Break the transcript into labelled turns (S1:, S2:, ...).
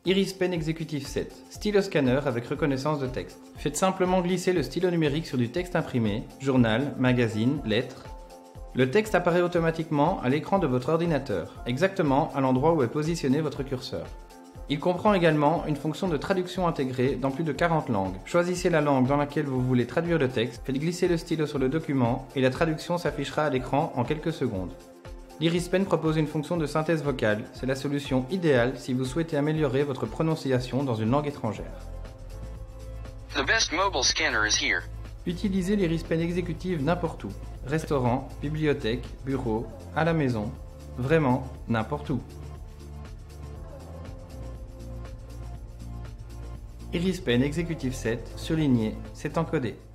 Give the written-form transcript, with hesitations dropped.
S1: Iris Pen Executive 7, stylo scanner avec reconnaissance de texte. Faites simplement glisser le stylo numérique sur du texte imprimé, journal, magazine, lettres. Le texte apparaît automatiquement à l'écran de votre ordinateur, exactement à l'endroit où est positionné votre curseur. Il comprend également une fonction de traduction intégrée dans plus de 40 langues. Choisissez la langue dans laquelle vous voulez traduire le texte, faites glisser le stylo sur le document et la traduction s'affichera à l'écran en quelques secondes. L'Iris Pen propose une fonction de synthèse vocale, c'est la solution idéale si vous souhaitez améliorer votre prononciation dans une langue étrangère.
S2: The best mobile scanner is here.
S1: Utilisez l'Iris Pen exécutive n'importe où, restaurant, bibliothèque, bureau, à la maison, vraiment n'importe où. Iris Pen Executive 7, surligné, c'est encodé.